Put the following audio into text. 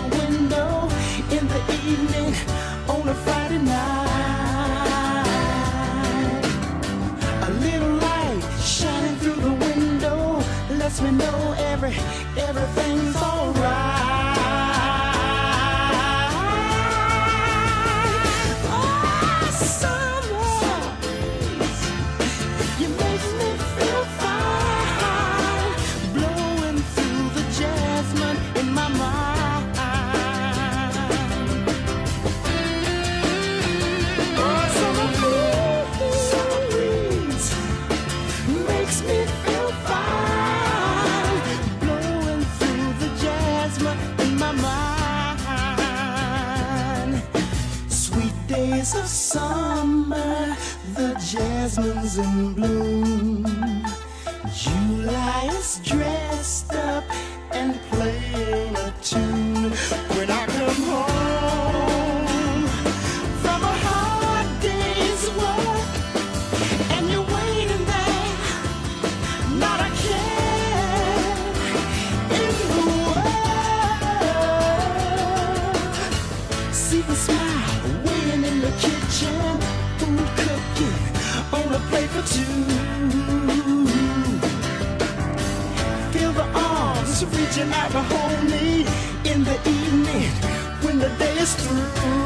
the window in the evening on a Friday night. A little light shining through the window lets me know everything's alright. Days of summer, the jasmine's in bloom. July is dressed up and playing a tune. When I come home from a hard day's work and you're waiting there, not a care in the world. See the smile in the kitchen, food cooking on a plate for two. Feel the arms reaching out to hold me in the evening when the day is through.